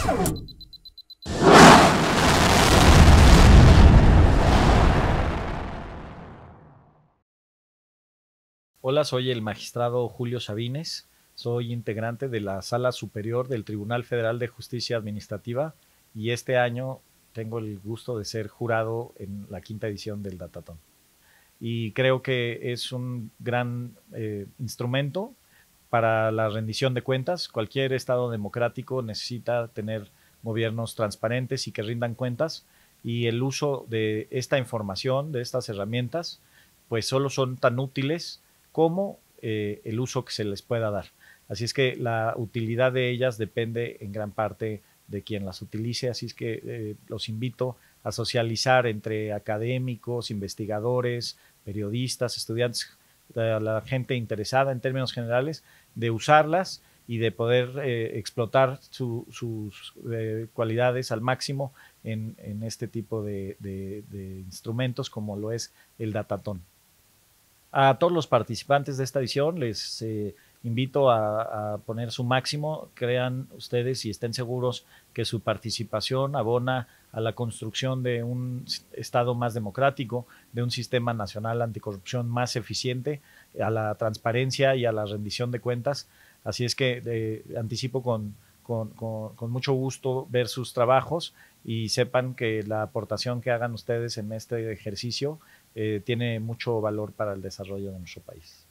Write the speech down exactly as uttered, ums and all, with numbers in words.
Hola, soy el magistrado Julio Sabines, soy integrante de la Sala Superior del Tribunal Federal de Justicia Administrativa y este año tengo el gusto de ser jurado en la quinta edición del Datatón. Y creo que es un gran eh, instrumento para la rendición de cuentas. Cualquier Estado democrático necesita tener gobiernos transparentes y que rindan cuentas, y el uso de esta información, de estas herramientas, pues solo son tan útiles como eh, el uso que se les pueda dar. Así es que la utilidad de ellas depende en gran parte de quien las utilice, así es que eh, los invito a socializar entre académicos, investigadores, periodistas, estudiantes, a la gente interesada en términos generales, de usarlas y de poder eh, explotar su, sus eh, cualidades al máximo en, en este tipo de, de, de instrumentos como lo es el Datatón. A todos los participantes de esta edición les eh, invito a, a, poner su máximo. Crean ustedes y estén seguros que su participación abona a la construcción de un Estado más democrático, de un sistema nacional anticorrupción más eficiente, a la transparencia y a la rendición de cuentas. Así es que eh, anticipo con, con, con, con mucho gusto ver sus trabajos y sepan que la aportación que hagan ustedes en este ejercicio eh, tiene mucho valor para el desarrollo de nuestro país.